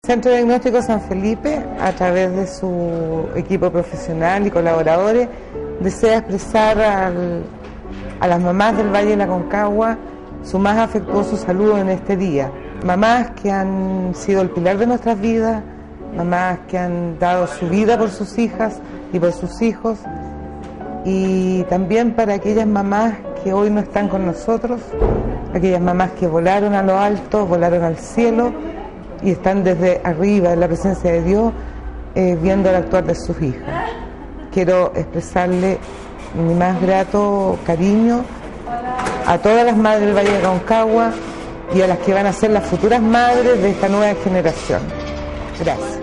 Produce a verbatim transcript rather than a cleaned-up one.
Centro Diagnóstico San Felipe, a través de su equipo profesional y colaboradores, desea expresar al, a las mamás del Valle de la Aconcagua su más afectuoso saludo en este día. Mamás que han sido el pilar de nuestras vidas, mamás que han dado su vida por sus hijas y por sus hijos, y también para aquellas mamás que hoy no están con nosotros, aquellas mamás que volaron a lo alto, volaron al cielo y están desde arriba en la presencia de Dios eh, viendo el actuar de sus hijas. Quiero expresarle mi más grato cariño a todas las madres del Valle de Aconcagua y a las que van a ser las futuras madres de esta nueva generación. Gracias.